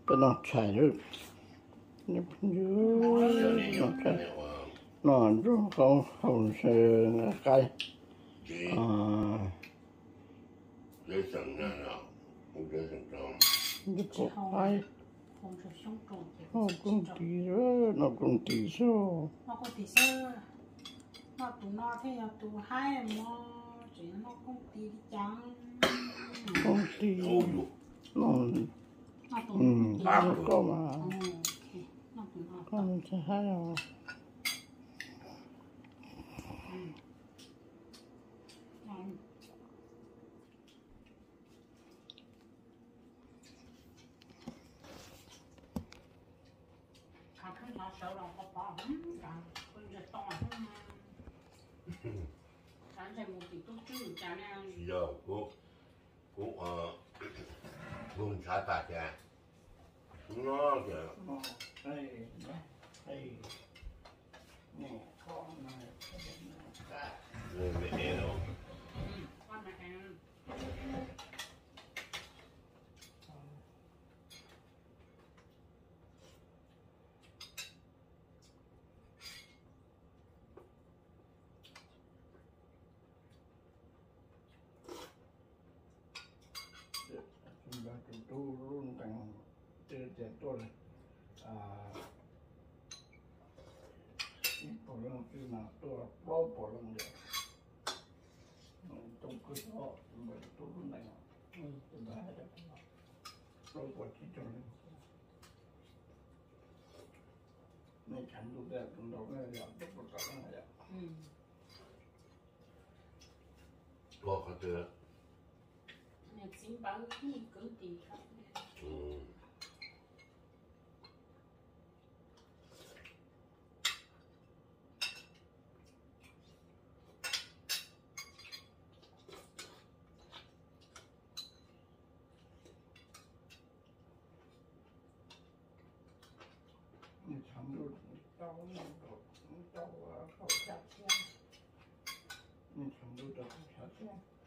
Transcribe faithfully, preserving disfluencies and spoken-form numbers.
cái nó chạy rồi nhập dưới nó chạy nó rồi không không sẽ cái à lấy sẵn ra nào không lấy sẵn trong cái bộ ai nó cũng tí rồi nó cũng tí số nó cũng tí số nó tụ nó thế là tụ hai mà chỉ nó cũng tí đi chẳng không tí nó ừ nó có mà không sẽ hay rồi nó sợ lòng có bỏ hứng cả con giờ to hơn sáng giờ một tí tốt chứ chả nè giờ cô cô ờ vùng xã tà cha nó kìa đây đây nè con này người mẹ đâu con mẹ chúng ta chúng tôi luôn tăng từ trẻ tuổi à bộ lông từ nào tôi bao bộ lông vậy trong cái đó mình tôi luôn này tôi đã hay được tôi có chỉ cho nên này chẳng được đẹp trong đó này là rất là tốt này ạ lo cái thứ nè xin báo cái cứ tí không ừ chẳng được tao nó tao tao chặt nha chẳng được tao chặt nha